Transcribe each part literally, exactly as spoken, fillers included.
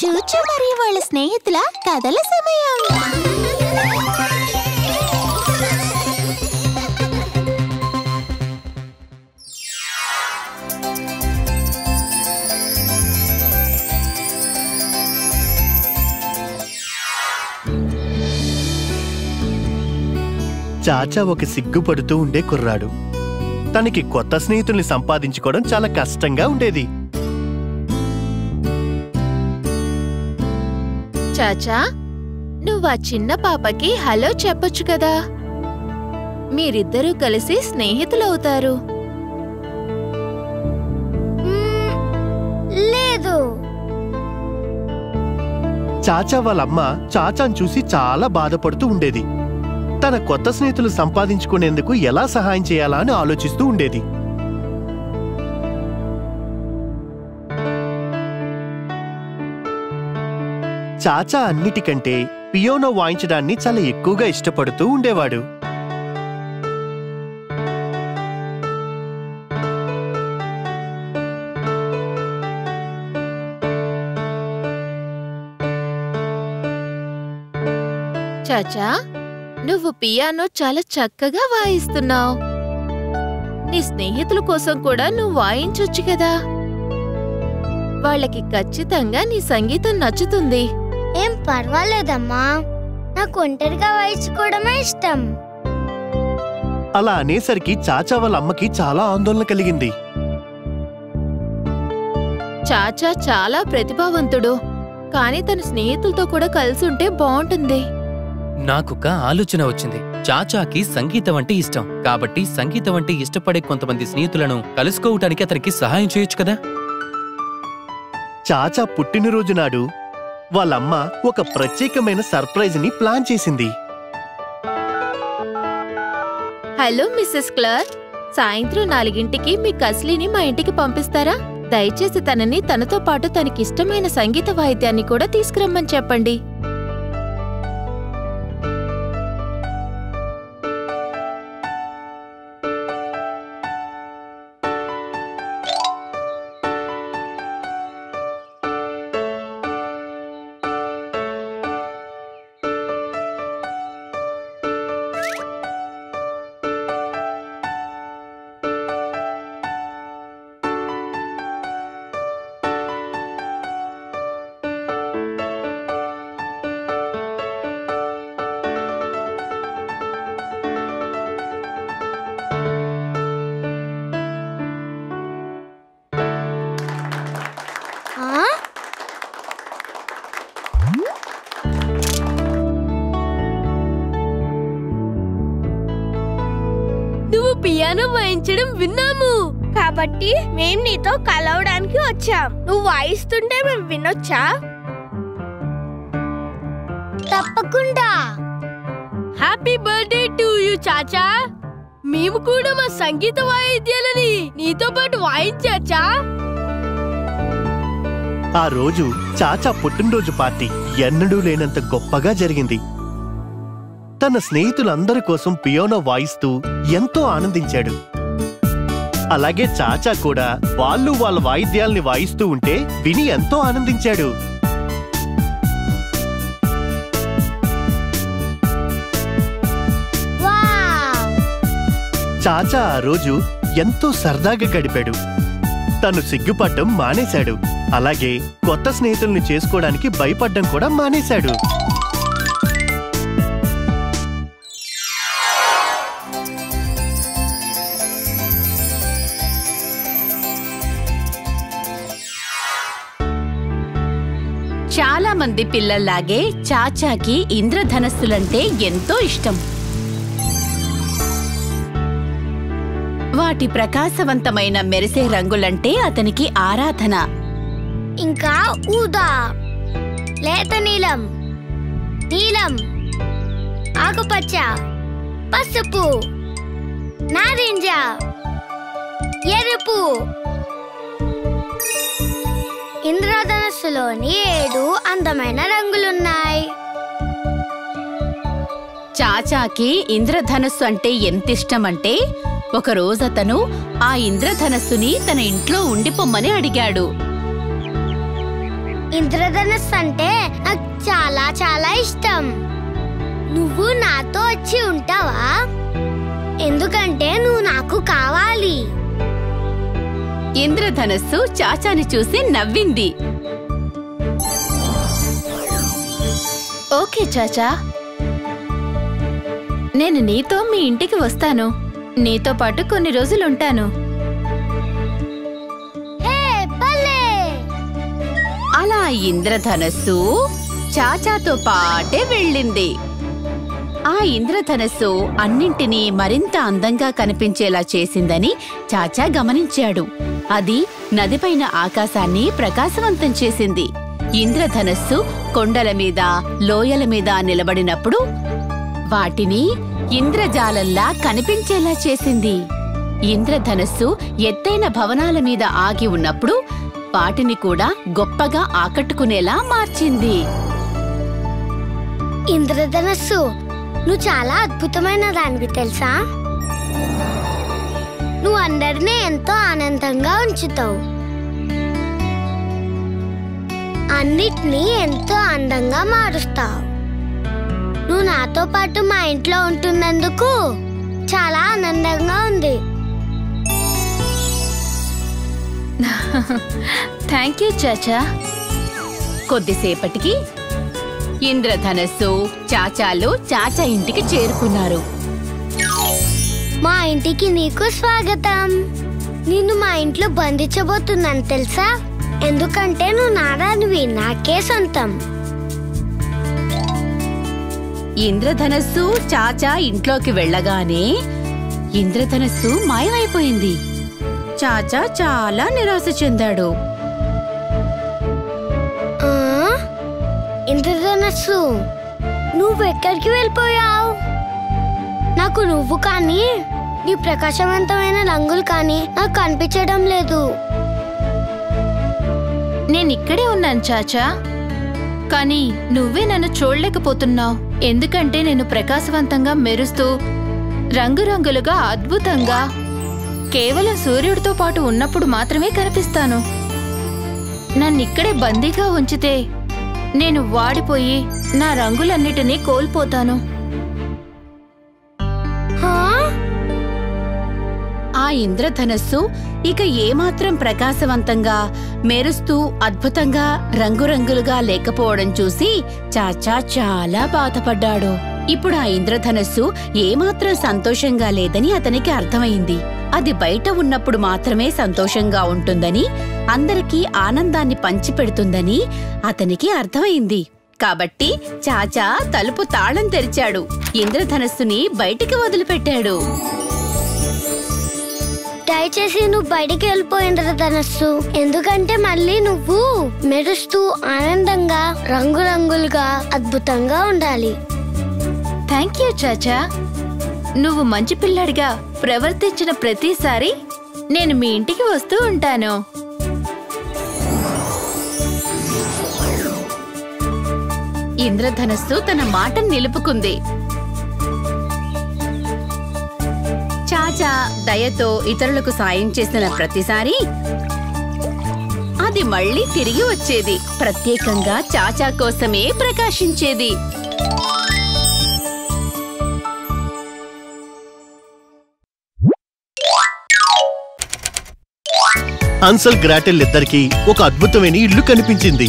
చూచు మరియు వాళ్ళ స్నేహితుల కథల సమయం. చాచా ఒక సిగ్గుపడుతూ ఉండే కుర్రాడు. తనకి కొత్త స్నేహితుల్ని సంపాదించుకోవడం చాలా కష్టంగా ఉండేది. చాచా, నువ్వు ఆ చిన్న పాపకి హలో చెప్పొచ్చు కదా. మీరిద్దరూ కలిసి స్నేహితులవుతారు. లేదు. చాచా వాళ్ళమ్మ చాచాను చూసి చాలా బాధపడుతూ ఉండేది. తన కొత్త స్నేహితులు సంపాదించుకునేందుకు ఎలా సహాయం చేయాలా అని ఆలోచిస్తూ ఉండేది. చాచా అన్నిటికంటే పియానో వాయించడాన్ని చాలా ఎక్కువగా ఇష్టపడుతూ ఉండేవాడు. చాచా, నువ్వు పియానో చాలా చక్కగా వాయిస్తున్నావు. నీ స్నేహితుల కోసం కూడా నువ్వు వాయించొచ్చు కదా. వాళ్ళకి ఖచ్చితంగా నీ సంగీతం నచ్చుతుంది. ఏం పర్వాలేదమ్మా, నాకు ఒంటరిగా వాయించుకోవడమే ఇష్టం. అలా అనేసరికి చాచా వాళ్ళ అమ్మకి చాలా ఆందోళన కలిగింది. చాచా చాలా ప్రతిభావంతుడు, కానీ తన స్నేహితులతో కూడా కలిసి ఉంటే బాగుంటుంది. నాకొక ఆలోచన వచ్చింది. చాచాకి సంగీతం అంటే ఇష్టం కాబట్టి సంగీతం అంటే ఇష్టపడే కొంతమంది స్నేహితులను కలుసుకోవటానికి అతనికి సహాయం చేయొచ్చు కదా. చాచా పుట్టినరోజు నాడు వాళ్ళమ్మ ఒక ప్రత్యేకమైన సర్ప్రైజ్ ని ప్లాన్ చేసింది. హలో మిస్సెస్ క్లార్క్, సాయంత్రం నాలుగింటికి మీ కస్లీని మా ఇంటికి పంపిస్తారా? దయచేసి తనని తనతో పాటు తనకిష్టమైన సంగీత వాయిద్యాన్ని కూడా తీసుకురమ్మని చెప్పండి. నువ్వు పియానో వాయించడం విన్నాము కాబట్టి మేం నీతో కలవడానికి వచ్చాం. నువ్వు వాయిస్తుంటే మేము వినొచ్చా? తప్పకుండా. హ్యాపీ బర్త్డే టు యు చాచా. మేము కూడా మా సంగీత వాయిద్యాలని నీతో పాటు వాయించచ్చా? ఆ రోజు చాచా పుట్టినరోజు పార్టీ ఎన్నడూ లేనంత గొప్పగా జరిగింది. తన స్నేహితులందరి కోసం పియానో వాయిస్తూ ఎంతో ఆనందించాడు. అలాగే చాచా కూడా వాళ్ళు వాళ్ళ వాయిద్యాల్ని వాయిస్తూ ఉంటే విని ఎంతో ఆనందించాడు. చాచా ఆ రోజు ఎంతో సరదాగా గడిపాడు. తను సిగ్గుపడటం మానేశాడు. అలాగే కొత్త స్నేహితుల్ని చేసుకోవడానికి భయపడ్డం కూడా మానేశాడు. చాలా మంది పిల్లల్లాగే చాచాకి ఇంద్రధనస్సులంటే ఎంతో ఇష్టం. వాటి ప్రకాశవంతమైన మెరిసే రంగులంటే అతనికి ఆరాధన. ఇంకా ఊదా, లేత నీలం, నీలం, ఆకుపచ్చ, పసుపు, నారింజ, ఎరుపు. ఇంద్రధనస్సులోని ఏడు అందమైన రంగులున్నాయి. చాచాకి ఇంద్రధనస్సు అంటే ఎంతిష్టమంటే ఒకరోజు అతను ఆ ఇంద్రధనస్సుని తన ఇంట్లో ఉండిపోమ్మని అడిగాడు. ఇంద్రధనస్సు అంటే నాకు చాలా చాలా ఇష్టం. నువ్వు నాతో వచ్చి ఉంటావా? ఎందుకంటే నువ్వు నాకు కావాలి. ఇంద్రధనస్సు చాచాని చూసి నవ్వింది. ఓకే చాచా, నేను నీతో మీ ఇంటికి వస్తాను. నీతో పాటు కొన్ని రోజులుంటాను. హే భలే! అలా ఇంద్రధనస్సు చాచాతో పాటే వెళ్ళింది. ఆ ఇంద్రధనస్సు అన్నింటినీ మరింత అందంగా కనిపించేలా చేసిందని చాచా గమనించాడు. అది నదిపైన ఆకాశాన్ని ప్రకాశవంతం చేసింది. ఇంద్రధనస్సు కొండల మీద, లోయల మీద నిలబడినప్పుడు వాటిని ఇంద్రజాలంలా కనిపించేలా చేసింది. ఇంద్రధనస్సు ఎత్తైన భవనాల మీద ఆగి ఉన్నప్పుడు వాటిని కూడా గొప్పగా ఆకట్టుకునేలా మార్చింది. ఇంద్రధనస్సు, నువ్వు చాలా అద్భుతమైన దానివి తెలుసా? నువ్వు అందరినీ ఎంతో ఆనందంగా ఉంచుతావు. అన్నిటినీ ఎంతో అందంగా మారుస్తావు. నువ్వు నాతో పాటు మా ఇంట్లో ఉంటున్నందుకు చాలా ఆనందంగా ఉంది. థ్యాంక్ యూ చాచా. కొద్దిసేపటికి ఇంద్రధనస్సు, చాచాలు చాచా ఇంటికి చేరుకున్నారు. మా ఇంటికి నీకు స్వాగతం. నిన్ను మా ఇంట్లో బంధించబోతున్నాను తెలుసా? ఎందుకంటే నువ్వు నారానివి, నాకే సొంతం. ఇంద్రధనస్సు చాచా ఇంట్లోకి వెళ్ళగానే ఇంద్రధనస్సు మాయమైపోయింది. చాచా చాలా నిరాశ చెందాడు. ఆ? ఇంద్రధనస్సు, నువ్వెక్కడికి వెళ్ళిపోయావు? నాకు నువ్వు కానీ నీ ప్రకాశవంతమైన రంగులు కానీ నాకు కనిపించడం లేదు. నేనిక్కడే ఉన్నాను చాచా, కానీ నువ్వే నన్ను చూడలేకపోతున్నావు. ఎందుకంటే నేను ప్రకాశవంతంగా మెరుస్తూ రంగురంగులుగా అద్భుతంగా కేవలం సూర్యుడితో పాటు ఉన్నప్పుడు మాత్రమే కనిపిస్తాను. నన్నిక్కడే బందీగా ఉంచితే నేను వాడిపోయి నా రంగులన్నిటినీ కోల్పోతాను. ఆ ఇంద్రధనస్సు ఇక ఏమాత్రం ప్రకాశవంతంగా, మెరుస్తూ అద్భుతంగా రంగురంగులుగా లేకపోవడం చూసి చాచా చాలా బాధపడ్డాడు. ఇప్పుడు ఆ ఇంద్రధనస్సు ఏమాత్రం సంతోషంగా లేదని అతనికి అర్థమైంది. అది బయట ఉన్నప్పుడు మాత్రమే సంతోషంగా ఉంటుందని, అందరికీ ఆనందాన్ని పంచిపెడుతుందని అతనికి అర్థమైంది. కాబట్టి చాచా తలుపు తాళం తెరిచాడు. ఇంద్రధనస్సుని బయటికి వదిలిపెట్టాడు. దయచేసి నువ్వు బయటికి వెళ్ళిపో ఇంద్రధనస్సు. ఎందుకంటే మళ్ళీ నువ్వు మెరుస్తూ ఆనందంగా రంగురంగులుగా అద్భుతంగా ఉండాలి. థ్యాంక్ యూ చాచా. నువ్వు మంచి పిల్లాడిగా ప్రవర్తించిన ప్రతిసారి నేను మీ ఇంటికి వస్తూ ఉంటాను. ఇంద్రధనస్సు తన మాటను నిలుపుకుంది. చాచా దయతో ఇతరులకు సాయం చేసిన ప్రతిసారి అది మళ్ళీ తిరిగి వచ్చేది. ప్రత్యేకంగా చాచా కోసమే ప్రకాశించేది. హన్సల్ గ్రాటెల్ ఇద్దరికి ఒక అద్భుతమైన ఇల్లు కనిపించింది.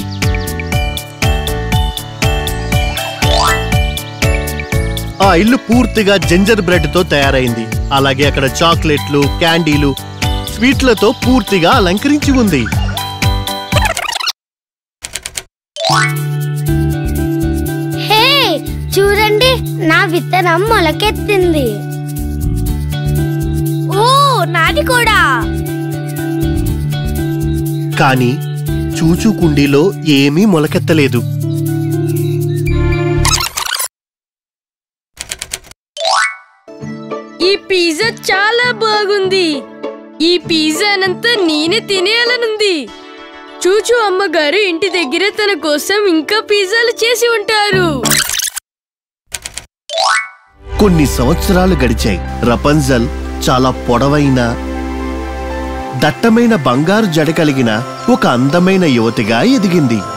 ఆ ఇల్లు పూర్తిగా జింజర్ బ్రెడ్ తో తయారైంది. అలాగే అక్కడ చాక్లెట్లు, క్యాండీలు, స్వీట్లతో పూర్తిగా అలంకరించి ఉంది. హే చూడండి, నా విత్తనం మొలకెత్తింది. ఓ నాది కూడా. కానీ చూచూ కుండీలో ఏమీ మొలకెత్తలేదు. ఈ పిజ్జా చాలా బాగుంది. ఈ పిజ్జానంతా నేనే తినేయాలనుంది. చూచు అమ్మగారు ఇంటి దగ్గర తన కోసం ఇంకా పిజ్జాలు చేసి ఉంటారు. కొన్ని సంవత్సరాలు గడిచాయి. రపంజల్ చాలా పొడవైన, దట్టమైన బంగారు జడ కలిగిన ఒక అందమైన యువతిగా ఎదిగింది.